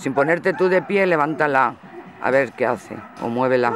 Sin ponerte tú de pie, levántala. A ver qué hace. O muévela.